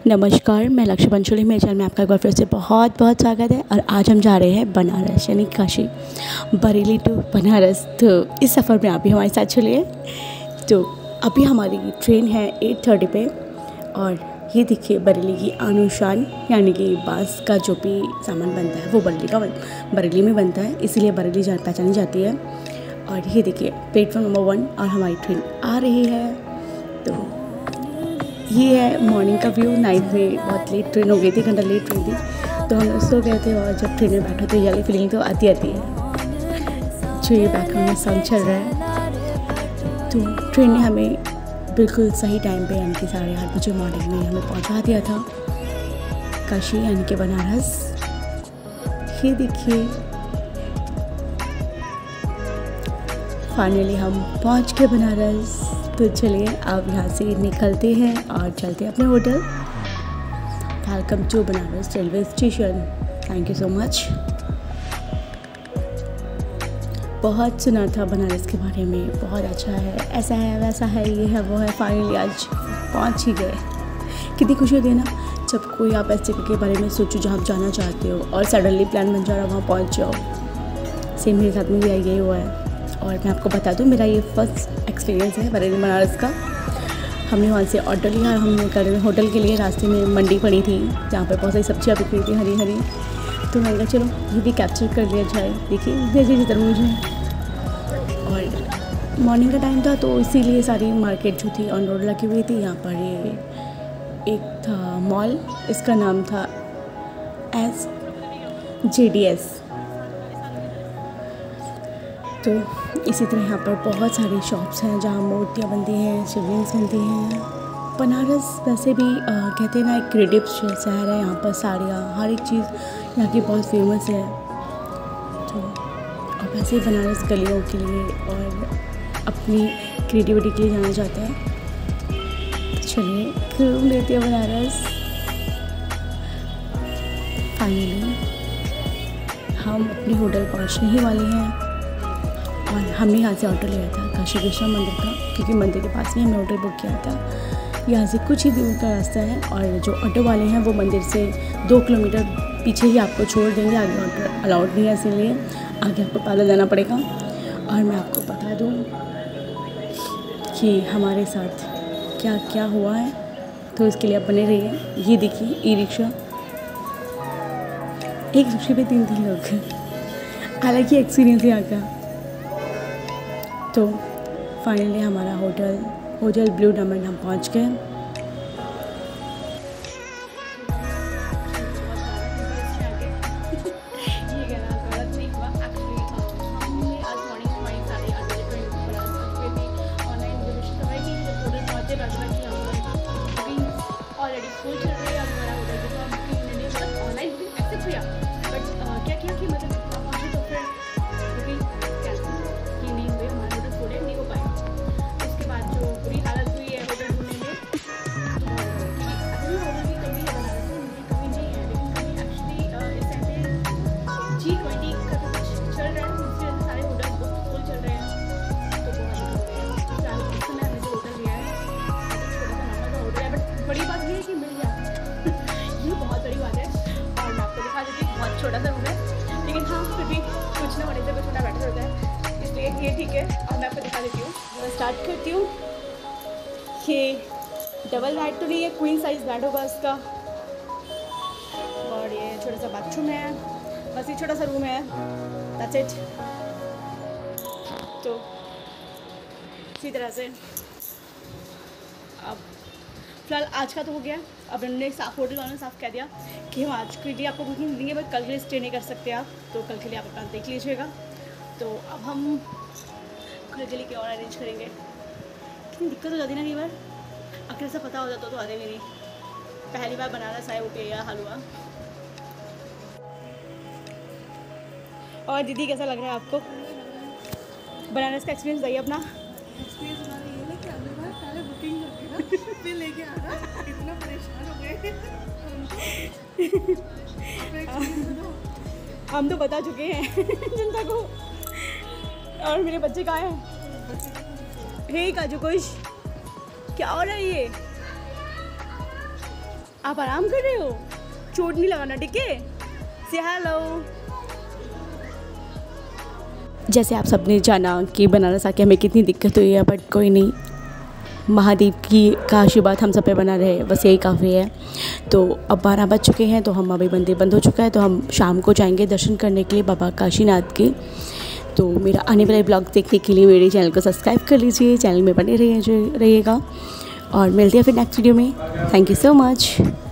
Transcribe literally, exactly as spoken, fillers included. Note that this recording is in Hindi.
नमस्कार, मैं लक्ष्य पंचोली। मेरे चैनल में आपका एक बार फिर से बहुत बहुत स्वागत है। और आज हम जा रहे हैं बनारस यानी काशी, बरेली टू बनारस। तो इस सफ़र में आप भी हमारे साथ चलिए। तो अभी हमारी ट्रेन है एट थर्टी पे और ये देखिए बरेली की आनुशान यानी कि बांस का जो भी सामान बनता है वो बरेली का बरेली में बनता है, इसीलिए बरेली जान पहचानी जाती है। और ये देखिए प्लेटफॉर्म नंबर वन और हमारी ट्रेन आ रही है। तो ये है मॉर्निंग का व्यू। नाइट में बहुत लेट ट्रेन हो गई थी, घंटा लेट ट्रेन थी, तो हम लोग सो गए थे। और जब ट्रेन में बैठो तो ये वाली फीलिंग तो आती आती है। जो ये बैकग्राउंड में सॉन्ग चल रहा है, तो ट्रेन ने हमें बिल्कुल सही टाइम पे यानी कि साढ़े आठ बजे मॉर्निंग में हमें पहुंचा दिया था काशी यानी कि बनारस। ये देखिए फाइनली हम पहुंच गए बनारस। तो चलिए अब यहाँ से निकलते हैं और चलते हैं अपने hotel. Welcome to Banaras railway station. Thank you so much. बहुत सुना था बनारस के बारे में, बहुत अच्छा है, ऐसा है वैसा है, ये है वो है। फाइनली आज पहुँच ही गए। कितनी खुशी होती है ना जब कोई आप ऐसे जगह के बारे में सोचो जहाँ आप जाना चाहते हो और सडनली प्लान बन जा रहा है, वहाँ पहुँच जाओ। सेम मेरे साथ में भी यही हुआ है। और मैं आपको बता दूं, मेरा ये फर्स्ट एक्सपीरियंस है बरेली बनारस का। हमने वहाँ से ऑटो लिया और हमने कर होटल के लिए रास्ते में मंडी पड़ी थी जहाँ पे बहुत सारी सब्जियाँ बिक रही थी हरी हरी। तो मैंने कहा चलो ये भी कैप्चर कर लिया जाए। देखिए जैसे तरबूज है और मॉर्निंग का टाइम था, तो इसीलिए सारी मार्केट जो थी ऑन रोड लगी हुई थी। यहाँ पर ये एक था मॉल, इसका नाम था एस जे डी एस। तो इसी तरह यहाँ पर बहुत सारी शॉप्स हैं जहाँ मूर्तियाँ बनती हैं, शिवलिंग्स बनती हैं। बनारस वैसे भी आ, कहते हैं ना एक क्रिएटिव शहर है। यहाँ पर साड़ियाँ, हर एक चीज़ यहाँ की बहुत फेमस है। तो और वैसे ही बनारस गलियों के लिए और अपनी क्रिएटिविटी के लिए जाना जाता है। चलिए घूम लेते हैं बनारस। फाइनली हम अपने होटल पहुँचने ही वाले हैं। और हमने यहाँ से ऑटो लिया था काशी विश्वनाथ मंदिर का, क्योंकि मंदिर के पास में हमने होटल बुक किया था। यहाँ से कुछ ही दूर का रास्ता है और जो ऑटो वाले हैं वो मंदिर से दो किलोमीटर पीछे ही आपको छोड़ देंगे। आगे ऑटो अलाउड नहीं है, इसीलिए आगे आपको पैदल जाना पड़ेगा। और मैं आपको बता दूँ कि हमारे साथ क्या क्या हुआ है, तो इसके लिए आप बने रहिए। ये देखिए ई रिक्शा, एक रिक्शे पे तीन तीन लोग, अलग ही एक्सपीरियंस है यहाँ का। तो फाइनली हमारा होटल होटल ब्लू डायमंड हम पहुंच गए। छोटा सा रूम है, लेकिन हाँ फिर भी कुछ ना होने से कुछ होना बेटर होता है, इसलिए ये ठीक है। और मैं आपको दिखा देती हूँ, मैं स्टार्ट करती हूँ। ये डबल बेड तो नहीं है, क्वीन साइज बेड होगा इसका। और ये छोटा सा बाथरूम है, बस ये छोटा सा रूम है, दैट्स इट। तो इसी तरह से अब फिलहाल आज का तो हो गया। अब हमने साफ होटल वालों ने साफ कह दिया कि हम आज के लिए आपको बुकिंग देंगे, बट कल के लिए स्टे नहीं कर सकते आप, तो कल के लिए आप अपना देख लीजिएगा। तो अब हम कल के लिए क्या और अरेंज करेंगे। कितनी दिक्कत हो जाती है ना, कई बार अगर ऐसा पता हो जाता तो आते मेरी पहली बार बनारस आए वो पेया हलवा। और दीदी कैसा लग रहा है आपको बनारस का एक्सपीरियंस? बताइए अपना एक्सपीरियंस। हमारा ये है कि अगली बार पहले बुकिंग करके ना फिर लेके आना, इतना परेशान हो गए हम तो बता चुके हैं जनता को। और मेरे बच्चे कहाँ हैं? हे काजू कुश, क्या हो रहा है ये? आप आराम कर रहे हो, चोट नहीं लगाना, ठीक है? से हेलो। जैसे आप सबने जाना कि बनारस आके हमें कितनी दिक्कत हुई है, बट कोई नहीं, महादेव की का आशीर्वाद हम सब पे बना रहे, बस यही काफ़ी है। तो अब बारह बज चुके हैं, तो हम अभी मंदिर बंद हो चुका है, तो हम शाम को जाएंगे दर्शन करने के लिए बाबा काशीनाथ के। तो मेरा आने वाले ब्लॉग देखने के लिए मेरे चैनल को सब्सक्राइब कर लीजिए, चैनल में बने रहिए रहिएगा और मिलते हैं फिर नेक्स्ट वीडियो में। Thank you so much.